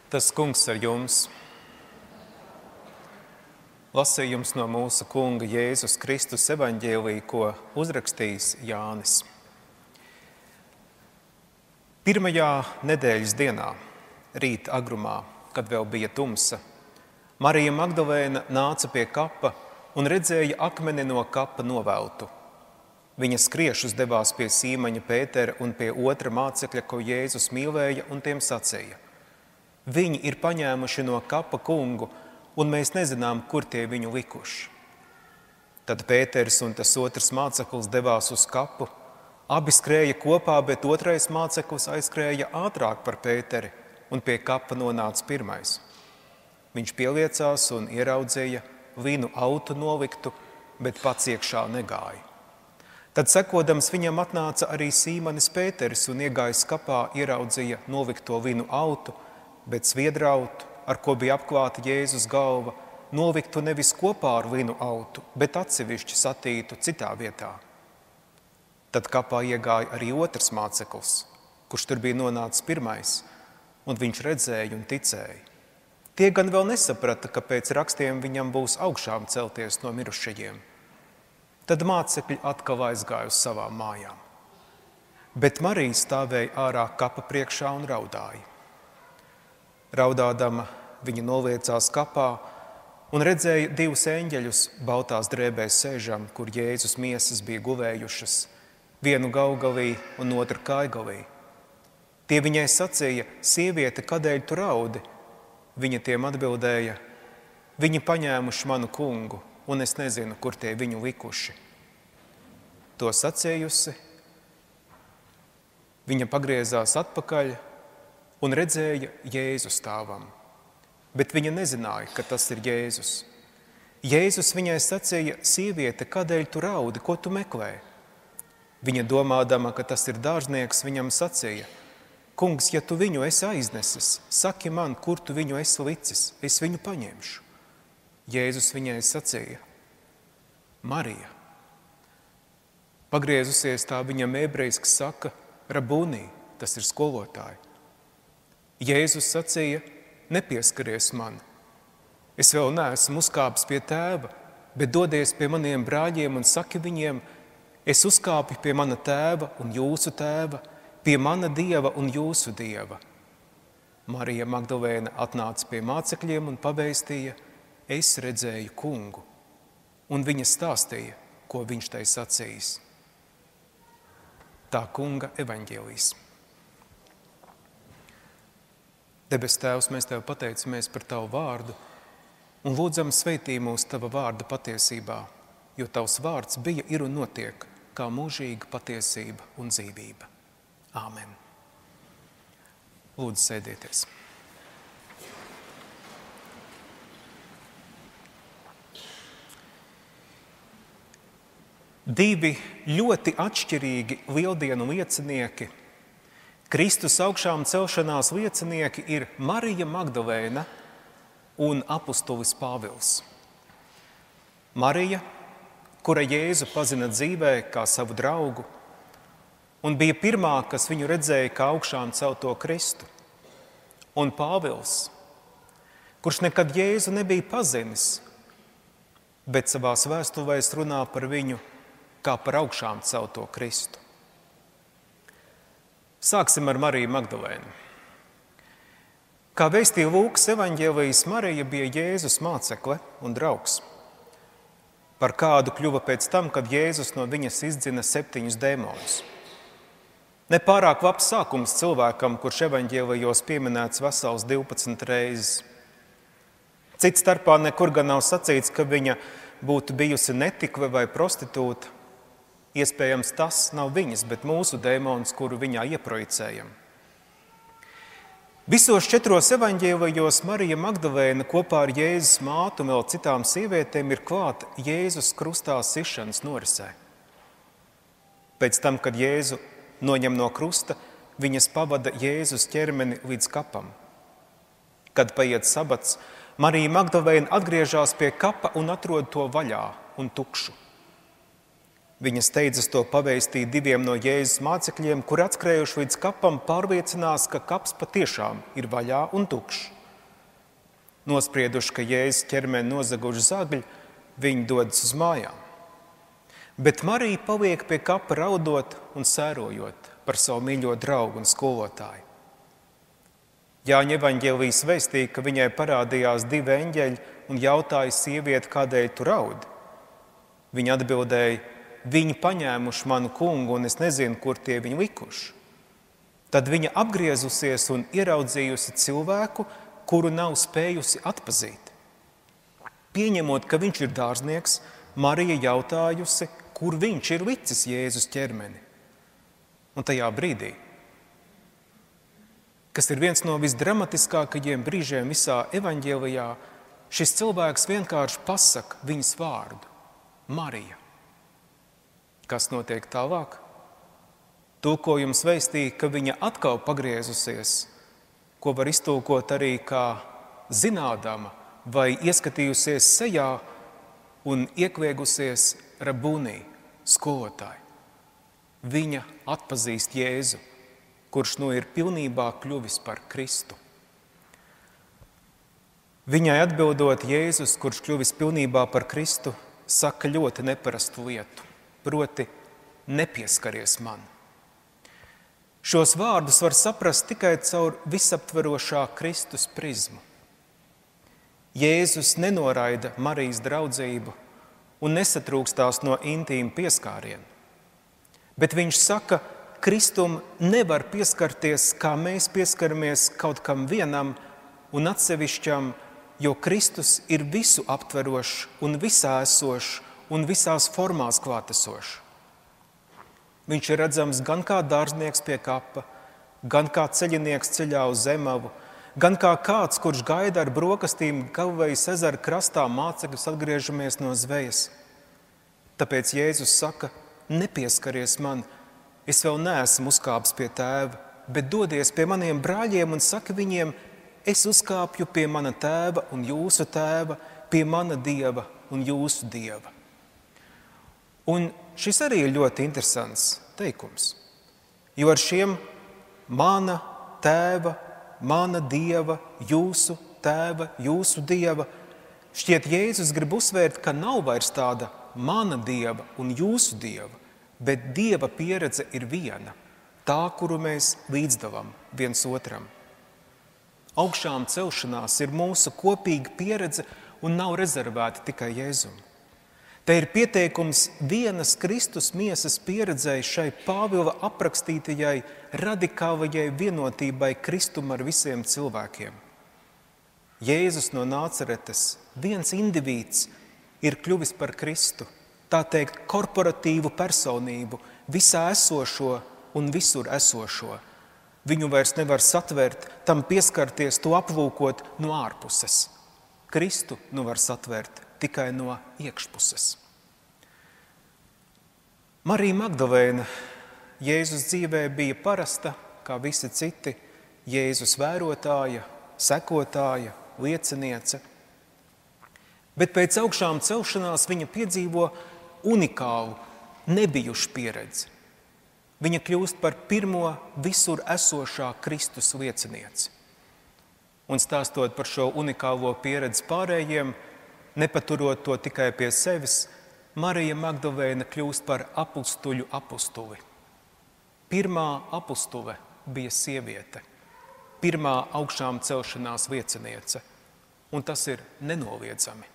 Tas kungs ar jums. Lasījums no mūsu kunga Jēzus Kristus evaņģēlija, ko uzrakstījis Jānis. Pirmajā nedēļas dienā, rīt agrumā, kad vēl bija tumsa, Marija Magdalēna nāca pie kapa un redzēja akmeni no kapa noveltu. Viņa skriešus devās pie Sīmaņa Pētera un pie otra mācekļa, ko Jēzus mīlēja, un tiem sacīja: Viņi ir paņēmuši no kapa kungu, un mēs nezinām, kur tie viņu likuši. Tad Pēters un tas otrs māceklis devās uz kapu. Abi skrēja kopā, bet otrais māceklis aizskrēja ātrāk par Pēteri, un pie kapa nonāca pirmais. Viņš pieliecās un ieraudzīja vīnu autu noliktu, bet pats iekšā negāja. Tad, sekodams, viņam atnāca arī Sīmanis Pēteris un iegājis kapā, ieraudzīja nolikto vīnu autu, bet sviedrautu, ar ko bija apklāta Jēzus galva, noliktu nevis kopā ar vīnu autu, bet atsevišķi satītu citā vietā. Tad kapā iegāja arī otrs māceklis, kurš tur bija nonācis pirmais, un viņš redzēja un ticēja. Tie gan vēl nesaprata, ka pēc rakstiem viņam būs augšām celties no mirušajiem. Tad mācekļi atkal aizgāja uz savām mājām. Bet Marija stāvēja ārā kapa priekšā un raudāja. Raudādama, viņa noliecās kapā un redzēja divus eņģeļus baltās drēbēs sēžam, kur Jēzus miesas bija guvējušas, vienu gaugalī un otru kājgalī. Tie viņai sacīja: Sieviete, kādēļ tu raudi? Viņa tiem atbildēja: Viņi paņēmuši manu kungu, un es nezinu, kur tie viņu likuši. To sacījusi, viņa pagriezās atpakaļ un redzēja Jēzu stāvam, bet viņa nezināja, ka tas ir Jēzus. Jēzus viņai sacīja: Sieviete, kādēļ tu raudi, ko tu meklē? Viņa domādama, ka tas ir dārznieks, viņam sacīja: Kungs, ja tu viņu esi aiznesis, saki man, kur tu viņu esi licis, es viņu paņemšu. Jēzus viņai sacīja: Marija. Pagriezusies, tā viņam ebrejiski saka: Rabūnī, tas ir skolotāji. Jēzus sacīja: Nepieskaries man. Es vēl neesmu uzkāpis pie tēva, bet dodies pie maniem brāļiem un saki viņiem: Es uzkāpu pie mana tēva un jūsu tēva, pie mana dieva un jūsu dieva. Marija Magdalēna atnāca pie mācekļiem un pavēstīja: Es redzēju kungu. Un viņa stāstīja, ko viņš tai sacījis. Tā kunga evaņģēlijs. Debes Tēvs, mēs Tev pateicamies par Tavu vārdu un lūdzam sveitī mūs Tava vārda patiesībā, jo Tavs vārds bija, ir un notiek kā mūžīga patiesība un dzīvība. Āmen. Lūdzu, sēdieties. Divi ļoti atšķirīgi lieldienu liecinieki, Kristus augšām celšanās liecinieki, ir Marija Magdalēna un apustulis Pāvils. Marija, kura Jēzu pazina dzīvē kā savu draugu, un bija pirmā, kas viņu redzēja kā augšām celto Kristu. Un Pāvils, kurš nekad Jēzu nebija pazinis, bet savās vēstulēs runā par viņu kā par augšām celto Kristu. Sāksim ar Mariju Magdalēnu. Kā vēstīja Lūkas evaņģēlijs, Marija bija Jēzus mācekle un draugs. Par kādu kļuva pēc tam, kad Jēzus no viņas izdzina 7 dēmonus. Nepārāk labs sākums cilvēkam, kurš evaņģēlijos pieminēts vesels 12 reizes. Cits starpā nekur gan nav sacīts, ka viņa būtu bijusi netikve vai prostitūta. Iespējams, tas nav viņas, bet mūsu dēmons, kuru viņā ieprojicējam. Visos 4 evaņģēlijos Marija Magdalēna kopā ar Jēzus mātu un vēl citām sievietēm ir klāta Jēzus krustā sišanas norisē. Pēc tam, kad Jēzu noņem no krusta, viņas pavada Jēzus ķermeni līdz kapam. Kad paiet sabats, Marija Magdalēna atgriežas pie kapa un atrod to vaļā un tukšu. Viņa steidzas to pavēstīt 2 no Jēzus mācekļiem, kur atskrējuši līdz kapam, pārliecinās, ka kaps patiešām ir vaļā un tukšs. Nosprieduši, ka Jēzus ķermeni nozaguši zagļi, viņi dodas uz mājām. Bet Marija paliek pie kapa raudot un sērojot par savu mīļo draugu un skolotāju. Jāņa evaņģēlijas vēstīja, ka viņai parādījās 2 eņģeļi un jautāja sievieti, kādēļ tu raudi. Viņa atbildēja, viņi paņēmuši manu kungu un es nezinu, kur tie viņu likuši. Tad viņa apgriezusies un ieraudzījusi cilvēku, kuru nav spējusi atpazīt. Pieņemot, ka viņš ir dārznieks, Marija jautājusi, kur viņš ir licis Jēzus ķermeni. Un tajā brīdī, kas ir viens no visdramatiskākajiem brīžiem visā evaņģēlijā, šis cilvēks vienkārši pasaka viņas vārdu – Marija. Kas notiek tālāk? Tulkojums vēstīja, ka viņa atkal pagriezusies, ko var iztulkot arī kā zinādama vai ieskatījusies sejā un iekviegusies rabūnī, skolotāji. Viņa atpazīst Jēzu, kurš nu ir pilnībā kļuvis par Kristu. Viņai atbildot Jēzus, kurš kļuvis pilnībā par Kristu, saka ļoti neparastu lietu, proti nepieskaries man. Šos vārdus var saprast tikai caur visaptverošā Kristus prizmu. Jēzus nenoraida Marijas draudzību un nesatrūkstās no intīma pieskāriena. Bet viņš saka, Kristum nevar pieskarties, kā mēs pieskaramies kaut kam vienam un atsevišķam, jo Kristus ir visu aptverošs un visā esošs un visās formās klātesošs. Viņš ir redzams gan kā dārznieks pie kapa, gan kā ceļinieks ceļā uz Zemavu, gan kā kāds, kurš gaida ar brokastīm Galilejas ezera krastā mācekļus atgriežamies no zvejas. Tāpēc Jēzus saka, nepieskaries man, es vēl neesmu uzkāpis pie tēva, bet dodies pie maniem brāļiem un saka viņiem, es uzkāpju pie mana tēva un jūsu tēva, pie mana dieva un jūsu dieva. Un šis arī ir ļoti interesants teikums, jo ar šiem mana tēva, mana dieva, jūsu tēva, jūsu dieva, šķiet Jēzus grib uzsvērt, ka nav vairs tāda mana dieva un jūsu dieva, bet dieva pieredze ir viena, tā, kuru mēs līdzdavam viens otram. Augšām celšanās ir mūsu kopīga pieredze un nav rezervēta tikai Jēzum. Te ir pieteikums vienas Kristus miesas pieredzei šai Pāvila aprakstītajai radikālajai vienotībai Kristum ar visiem cilvēkiem. Jēzus no Nāceretes, viens indivīds, ir kļuvis par Kristu, tā teikt korporatīvu personību, visā esošo un visur esošo. Viņu vairs nevar satvert, tam pieskarties, to aplūkot no ārpuses. Kristu nu var satvert tikai no iekšpuses. Marija Magdalēna Jēzus dzīvē bija parasta, kā visi citi, Jēzus vērotāja, sekotāja, lieciniece. Bet pēc augšām celšanās viņa piedzīvo unikālu, nebijušu pieredzi. Viņa kļūst par pirmo visur esošā Kristus liecinieci. Un stāstot par šo unikālo pieredzi pārējiem, nepaturot to tikai pie sevis, Marija Magdalēna kļūst par apustuļu apustuli. Pirmā apustule bija sieviete, pirmā augšām celšanās lieciniece, un tas ir nenoliedzami.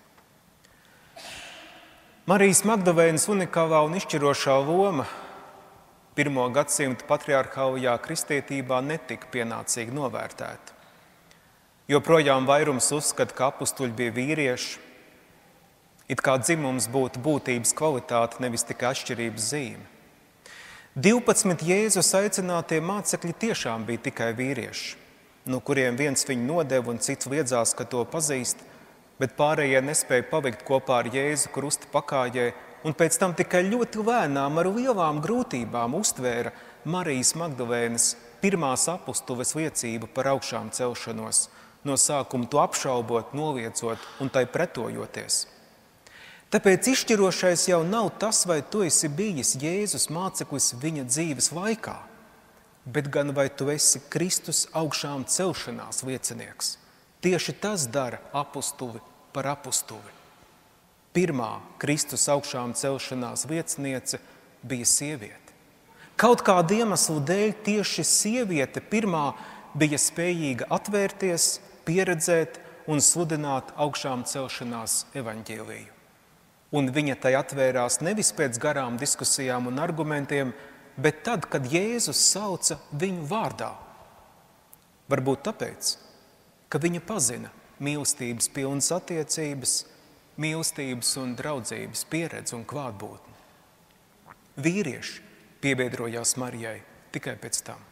Marijas Magdalēnas unikālā un izšķirošā loma 1. gadsimta patriarchālajā kristietībā netika pienācīgi novērtēta. Joprojām vairums uzskata, ka apustuļi bija vīrieši, it kā dzimums būtu būtības kvalitāte, nevis tikai atšķirības zīme. 12 Jēzus aicinātie mācekļi tiešām bija tikai vīrieši, no kuriem viens viņu nodeva un cits liedzās, ka to pazīst, bet pārējie nespēja palikt kopā ar Jēzu krusta pakājē, un pēc tam tikai ļoti lēnām ar lielām grūtībām uztvēra Marijas Magdalēnas pirmās apustules liecību par augšām celšanos, no sākuma to apšaubot, noliedzot un tai pretojoties. Tāpēc izšķirošais jau nav tas, vai tu esi bijis Jēzus māceklis viņa dzīves laikā, bet gan vai tu esi Kristus augšām celšanās liecinieks, Tieši tas dara apustuvi par apustuvi. Pirmā Kristus augšām celšanās lieciniece bija sieviete. Kaut kāda iemesla dēļ tieši sieviete pirmā bija spējīga atvērties, pieredzēt un sludināt augšām celšanās evaņģēliju. Un viņa tai atvērās nevis pēc garām diskusijām un argumentiem, bet tad, kad Jēzus sauca viņu vārdā. Varbūt tāpēc, ka viņa pazina mīlestības pilnas attiecības, mīlestības un draudzības pieredzi un klātbūtni. Vīrieši piebiedrojās Marijai tikai pēc tam.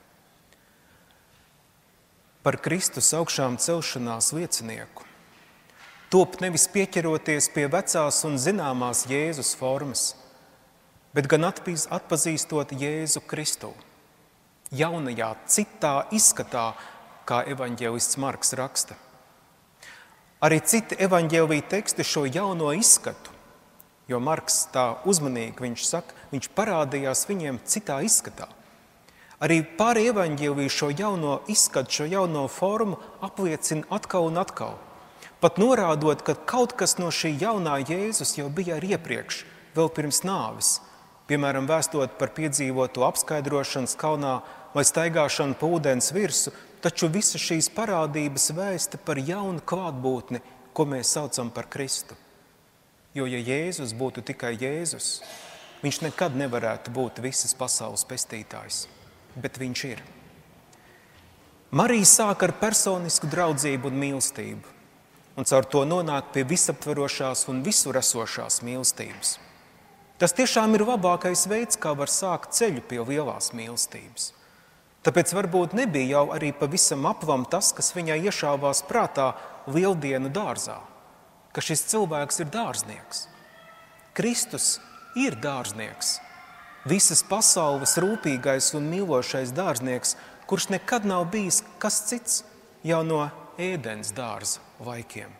Par Kristus augšām celšanās liecinieku top nevis pieķeroties pie vecās un zināmās Jēzus formas, bet gan atpazīstot Jēzu Kristu, jaunajā, citā izskatā, kā evaņģēlists Marks raksta. Arī citi evaņģēlija teksti šo jauno izskatu, jo Marks tā uzmanīgi viņš parādījās viņiem citā izskatā. Arī pāri evaņģēliju šo jauno izskatu, šo jauno formu apliecina atkal un atkal. Pat norādot, ka kaut kas no šī jaunā Jēzus jau bija arī iepriekš, vēl pirms nāves. Piemēram, vēstot par piedzīvoto apskaidrošanas kalnā vai staigāšanu pa ūdens virsu, taču visas šīs parādības vēsta par jaunu klātbūtni, ko mēs saucam par Kristu. Jo, ja Jēzus būtu tikai Jēzus, viņš nekad nevarētu būt visas pasaules pestītājs, bet viņš ir. Marija sāk ar personisku draudzību un mīlestību, un caur to nonāk pie visaptverošās un visur esošās mīlestības. Tas tiešām ir labākais veids, kā var sākt ceļu pie lielās mīlestības. Tāpēc varbūt nebija jau arī pavisam aplam tas, kas viņai iešāvās prātā lieldienu dārzā, ka šis cilvēks ir dārznieks. Kristus ir dārznieks, visas pasaules rūpīgais un mīlošais dārznieks, kurš nekad nav bijis kas cits jau no ēdens dārza laikiem.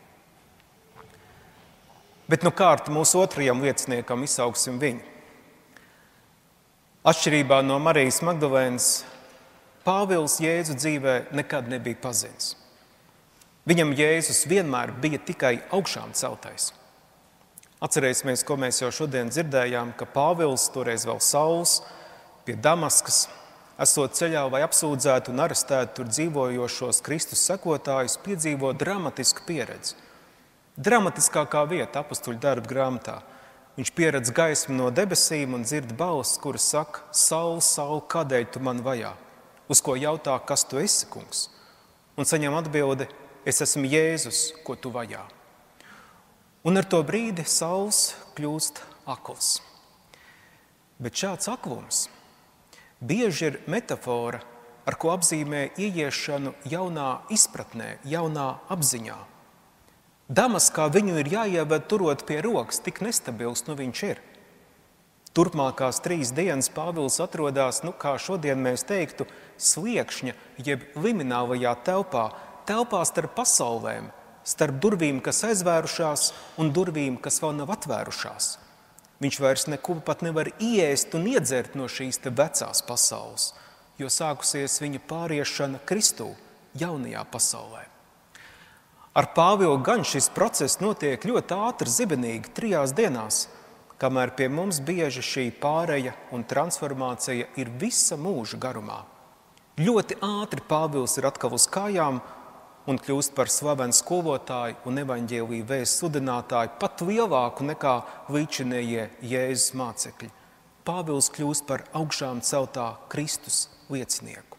Bet nu kārt mūsu otrajam lieciniekam izsauksim viņu. Atšķirībā no Marijas Magdalēnas, Pāvils Jēzu dzīvē nekad nebija pazins. Viņam Jēzus vienmēr bija tikai augšām celtais. Atcerēsimies, ko mēs jau šodien dzirdējām, ka Pāvils, toreiz vēl Sauls, pie Damaskas, esot ceļā vai apsūdzētu un arestētu tur dzīvojošos Kristus sekotājus, piedzīvo dramatisku pieredzi. Dramatiskākā vieta apustuļu darba grāmatā. Viņš pieredz gaismu no debesīm un dzird balss, kuras saka: Saul, Saul, kādēļ tu man vajā? Uz ko jautā, kas tu esi, kungs? Un saņem atbildi: es esmu Jēzus, ko tu vajā. Un ar to brīdi Sauls kļūst akls. Bet šāds aklums bieži ir metafora, ar ko apzīmē ieiešanu jaunā izpratnē, jaunā apziņā. Damaskā viņu ir jāieved turot pie rokas, tik nestabils nu viņš ir. Turpmākās 3 dienas Pāvils atrodās, kā šodien mēs teiktu, sliekšņa, jeb liminālajā telpā starp pasaulēm, starp durvīm, kas aizvērušās, un durvīm, kas vēl nav atvērušās. Viņš vairs neko pat nevar ieēst un iedzert no šīs te vecās pasaules, jo sākusies viņa pāriešana Kristū, jaunajā pasaulē. Ar Pāvilu gan šis process notiek ļoti ātri, zibenīgi, 3 dienās, kamēr pie mums bieži šī pāreja un transformācija ir visa mūža garumā. Ļoti ātri Pāvils ir atkal uz kājām un kļūst par slavenu skolotāju un evaņģēliju vēstu sludinātāju, pat lielāku nekā līdzinējie Jēzus mācekļi. Pāvils kļūst par augšām celtā Kristus liecinieku.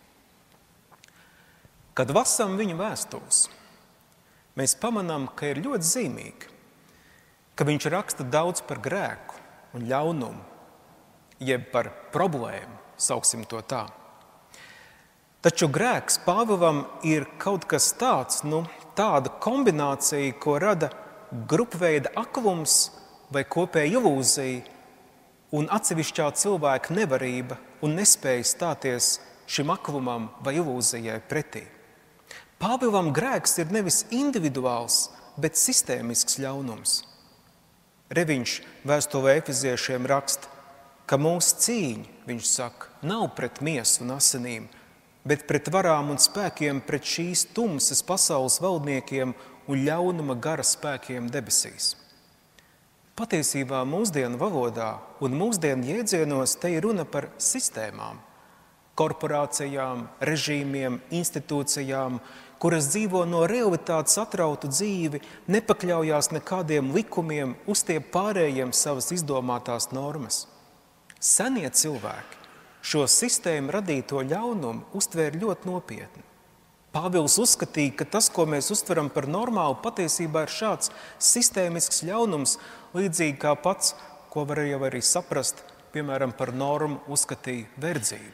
Kad lasām viņa vēstules, mēs pamanām, ka ir ļoti zīmīgi, ka viņš raksta daudz par grēku un ļaunumu, jeb par problēmu, sauksim to tā. Taču grēks Pāvilam ir kaut kas tāds, tāda kombinācija, ko rada grupveida aklums vai kopēja ilūzija un atsevišķā cilvēka nevarība un nespēja stāties šim aklumam vai ilūzijai pretī. Pāvilam grēks ir nevis individuāls, bet sistēmisks ļaunums. Reviņš vēstulē Efeziešiem raksta, ka mūsu cīņa, viņš saka, nav pret miesu un asinīm, bet pret varām un spēkiem, pret šīs tumsas pasaules valdniekiem un ļaunuma gara spēkiem debesīs. Patiesībā mūsdienu valodā un mūsdienu jēdzienos te ir runa par sistēmām, korporācijām, režīmiem, institūcijām, kuras dzīvo no realitātes atrautu dzīvi, nepakļaujās nekādiem likumiem, uztiep pārējiem savas izdomātās normas. Senie cilvēki šo sistēmu radīto ļaunumu uztvēra ļoti nopietni. Pāvils uzskatīja, ka tas, ko mēs uztveram par normālu, patiesībā ir šāds sistēmisks ļaunums, līdzīgi kā pats, ko var jau arī saprast, piemēram, par normu uzskatīja verdzību.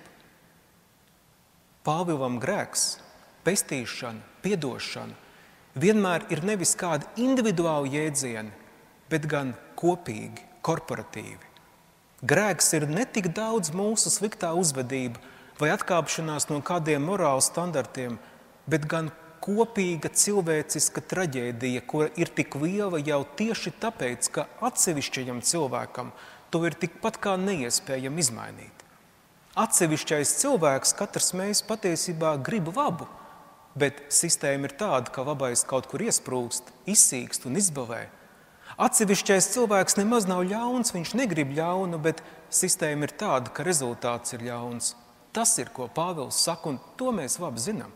Pāvilam grēks, pestīšana, piedošana vienmēr ir nevis kādi individuāli jēdzieni, bet gan kopīgi, korporatīvi. Grēks ir ne tik daudz mūsu sliktā uzvedība vai atkāpšanās no kādiem morālu standartiem, bet gan kopīga cilvēciska traģēdija, kura ir tik liela jau tieši tāpēc, ka atsevišķajam cilvēkam to ir tikpat kā neiespējami izmainīt. Atsevišķais cilvēks, katrs mēs patiesībā grib labu, bet sistēma ir tāda, ka labais kaut kur iesprūst, izsīkst un izbalē. Atsevišķais cilvēks nemaz nav ļauns, viņš negrib ļaunu, bet sistēma ir tāda, ka rezultāts ir ļauns. Tas ir, ko Pāvils saka, un to mēs labi zinām.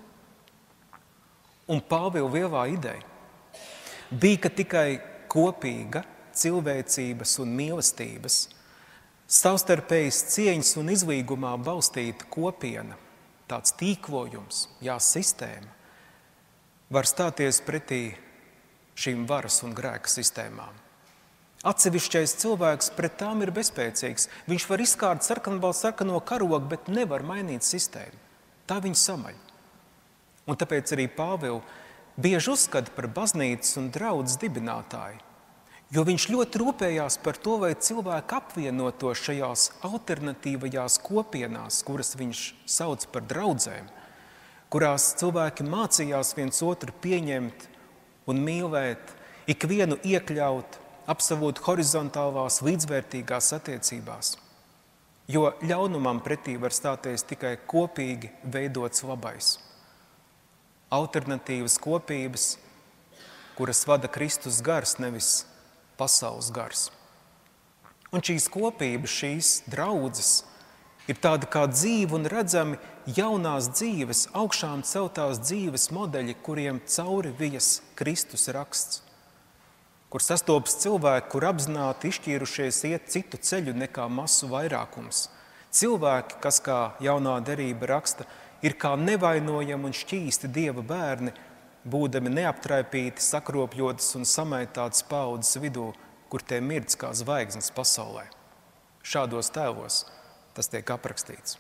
Un Pāvila lielā ideja bija, ka tikai kopīga cilvēcības un mīlestības, savstarpējas cieņas un izlīgumā balstīta kopiena, tāds tīklojums, sistēma, var stāties pretī šīm varas un grēka sistēmām. Atsevišķais cilvēks pret tām ir bezspēcīgs. Viņš var izkārt sarkano karogu, bet nevar mainīt sistēmu. Tā viņa samaļ. Un tāpēc arī Pāvilu bieži uzskata par baznīcas un draudzes dibinātāju, jo viņš ļoti rūpējās par to, lai cilvēki apvienotos šajās alternatīvajās kopienās, kuras viņš sauc par draudzēm, kurās cilvēki mācījās viens otru pieņemt un mīlēt, ikvienu iekļaut, apsavot horizontālās, līdzvērtīgās attiecībās. Jo ļaunumam pretī var stāties tikai kopīgi veidots labais. Alternatīvas kopības, kuras vada Kristus gars, nevis pasaules gars. Un šīs kopības, šīs draudzes ir tāda kā dzīva un redzami jaunās dzīves, augšām celtās dzīves modeļi, kuriem cauri vijas Kristus raksts, kur sastopas cilvēki, kur apzināti izšķīrušies iet citu ceļu nekā masu vairākums. Cilvēki, kas, kā jaunā derība raksta, ir kā nevainojami un šķīsti Dieva bērni, būdami neaptraipīti, sakropļotas un samaitātas paaudzes vidū, kur tie mirdz kā zvaigznes pasaulē. Šādos tēlos tas tiek aprakstīts.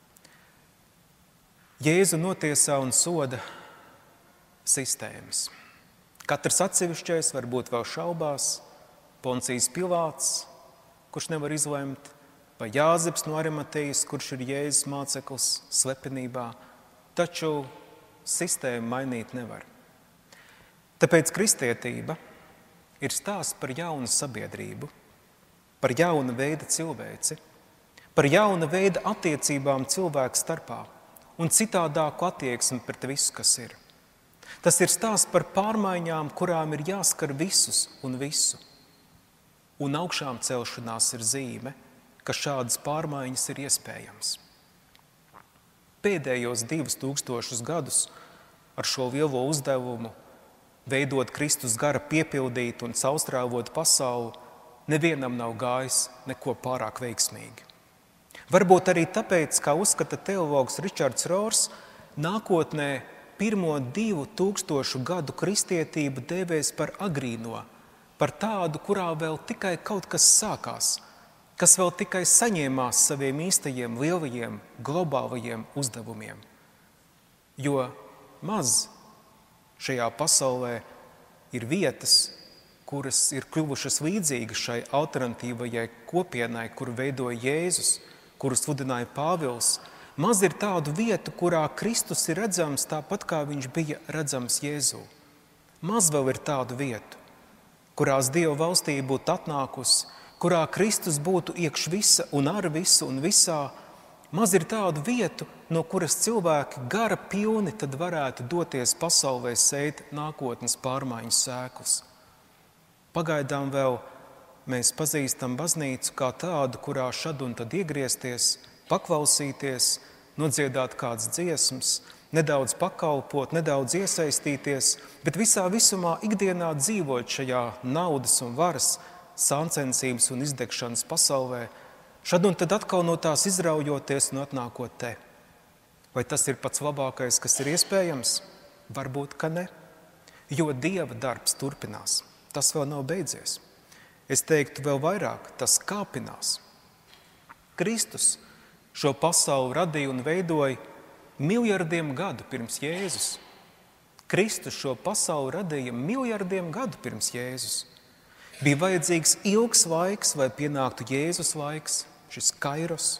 Jēzu notiesā un soda sistēmas. Katrs atsevišķais varbūt vēl šaubās, Poncijs Pilāts, kurš nevar izlemt, vai Jāzeps no Arimatejas, kurš ir Jēzus māceklis slepenībā, taču sistēmu mainīt nevar. Tāpēc kristietība ir stāsts par jaunu sabiedrību, par jauna veida cilvēci, par jauna veida attiecībām cilvēku starpā un citādāku attieksmi pret visu, kas ir. Tas ir stāsts par pārmaiņām, kurām ir jāskar visus un visu. Un augšām celšanās ir zīme, ka šādas pārmaiņas ir iespējams. Pēdējos 2000 gadus ar šo lielo uzdevumu veidot Kristus gara piepildīt un caurstrāvot pasauli, nevienam nav gājis neko pārāk veiksmīgi. Varbūt arī tāpēc, kā uzskata teologs Ričards Rors, nākotnē pirmo 2000 gadu kristietību dēvēs par agrīno, par tādu, kurā vēl tikai kaut kas sākās, kas vēl tikai saņēmās saviem īstajiem, lielajiem, globālajiem uzdevumiem. Jo maz šajā pasaulē ir vietas, kuras ir kļuvušas līdzīgas šai alternatīvajai kopienai, kuru veidoja Jēzus, kuru sludināja Pāvils. Maz ir tādu vietu, kurā Kristus ir redzams tāpat, kā viņš bija redzams Jēzū. Maz vēl ir tādu vietu, kurās Dieva valstība būtu atnākusi, kurā Kristus būtu iekš visa un ar visu un visā, Maz ir tādu vietu, no kuras cilvēki gara pilni tad varētu doties pasaulē sēt nākotnes pārmaiņu sēklas. Pagaidām vēl mēs pazīstam baznīcu kā tādu, kurā šad un tad iegriezties, paklausīties, nodziedāt kādas dziesmas, nedaudz pakalpot, nedaudz iesaistīties, bet visā visumā ikdienā dzīvot šajā naudas un varas, sāncensības un izdegšanas pasaulē, šad un tad atkal no tās izraujoties un atnākot te. Vai tas ir pats labākais, kas ir iespējams? Varbūt, ka ne. Jo Dieva darbs turpinās. Tas vēl nav beidzies. Es teiktu vēl vairāk, tas kāpinās. Kristus šo pasauli radīja un veidoja miljardiem gadu pirms Jēzus. Kristus šo pasauli radīja miljardiem gadu pirms Jēzus. Bija vajadzīgs ilgs laiks, lai pienāktu Jēzus laiks, šis kairos.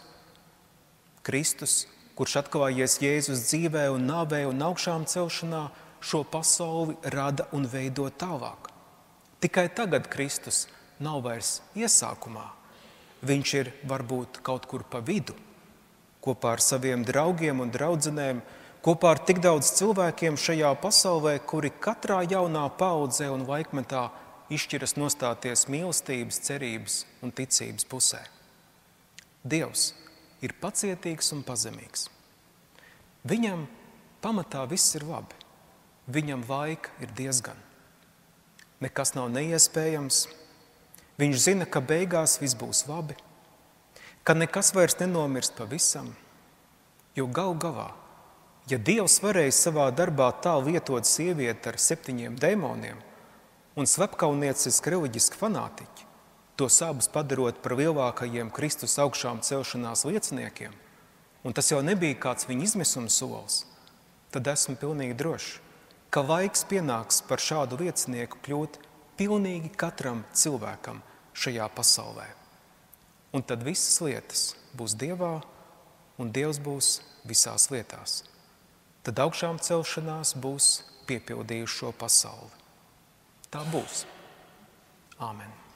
Kristus, kurš atklājies Jēzus dzīvē un nāvē un augšām celšanā, šo pasauli rada un veido tālāk. Tikai tagad Kristus nav vairs iesākumā. Viņš ir varbūt kaut kur pa vidu, kopā ar saviem draugiem un draudzenēm, kopā ar tik daudz cilvēkiem šajā pasaulē, kuri katrā jaunā paudzē un laikmetā izšķiras nostāties mīlestības, cerības un ticības pusē. Dievs ir pacietīgs un pazemīgs. Viņam pamatā viss ir labi. Viņam laika ir diezgan. Nekas nav neiespējams. Viņš zina, ka beigās viss būs labi, ka nekas vairs nenomirst pavisam. Jo galu galā, ja Dievs varēja savā darbā tā lietot sievieti ar 7 dēmoniem un slepkaunieciski reliģiski fanātiķi, tos abus padarot par lielākajiem Kristus augšām celšanās lieciniekiem, un tas jau nebija kāds viņa izmisuma solis, tad esmu pilnīgi drošs, ka laiks pienāks par šādu liecinieku kļūt pilnīgi katram cilvēkam šajā pasaulē. Un tad visas lietas būs Dievā, un Dievs būs visās lietās. Tad augšām celšanās būs piepildījuši šo pasauli. Tā būs. Āmen.